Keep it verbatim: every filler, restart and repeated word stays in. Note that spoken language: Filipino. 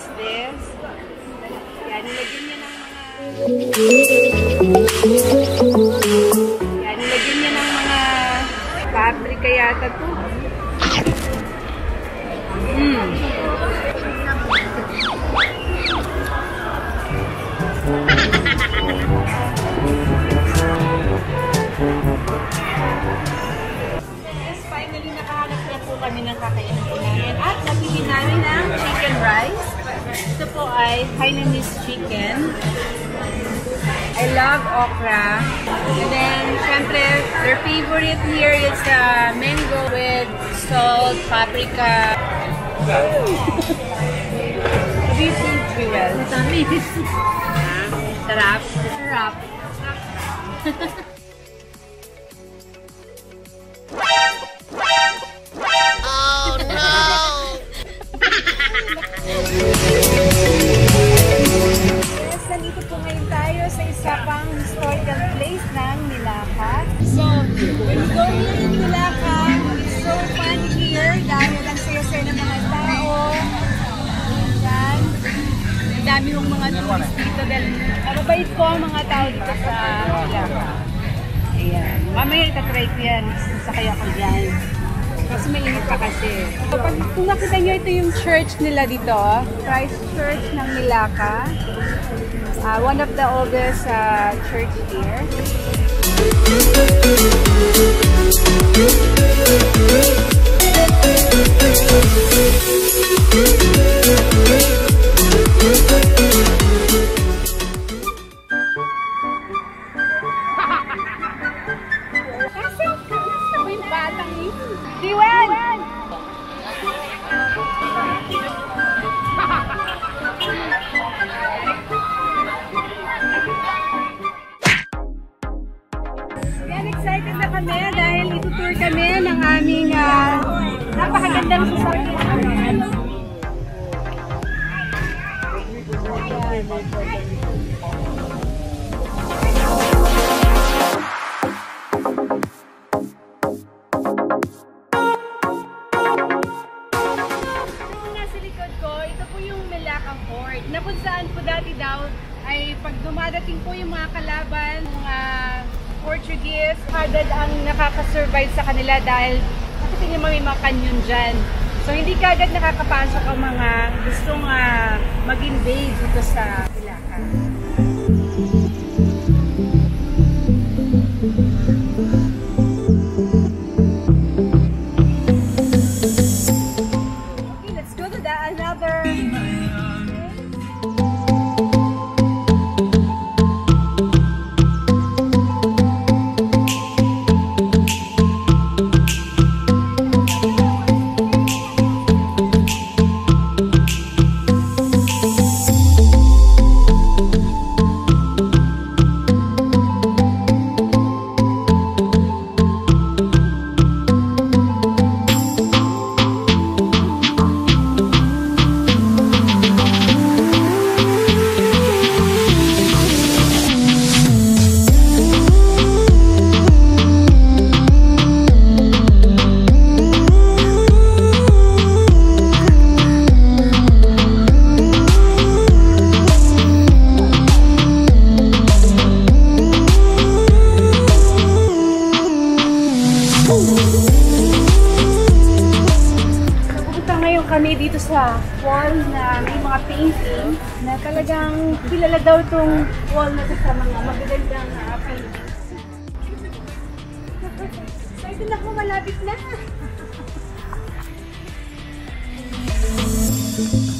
this. Yan, nilagyan niya ng mga... Yan, nilagyan niya ng mga paprika yata to. Mmm. Finally, nakahanap na po kami ng kakainin namin at nabili namin ng chicken rice. Ito po ay Hainanese chicken. I love okra. And then, syempre, their favorite here is uh, mango with salt, paprika. This is well. Sarap. Sarap. Oh no! Yes, nandito po ngayon tayo sa isa pang historical place ng Milaca. So, when you go here in Milaca, it's so fun here dahil ang saya-saya ng mga tao. Yan. Ang dami ng mga tourists dito dahil mababait po ang mga tao dito sa Milaca. Ayan. Mamaya itatry ko yan. Sakay ako dyan. Kasi mainit pa kasi. Pag, kung nakita nyo, ito yung church nila dito. Christ Church ng Milaca. Uh, one of the oldest uh, church here. Diwan! Yan, excited na kami dahil itutour kami ng aming uh, napakagandang sasakyan. Na kung saan po dati daw ay pag dumadating po yung mga kalaban, mga Portuguese, hardad ang nakakasurvive sa kanila dahil nakita niyo may mga kanyon dyan. So hindi kagad nakakapasok ang mga gustong uh, mag-invade dito sa Milaca. Okay, let's go to the another. Kami dito sa wall na may mga painting na talagang kilala daw itong wall na ito sa mga magagandang uh, paintings. So ito na po, malapit na!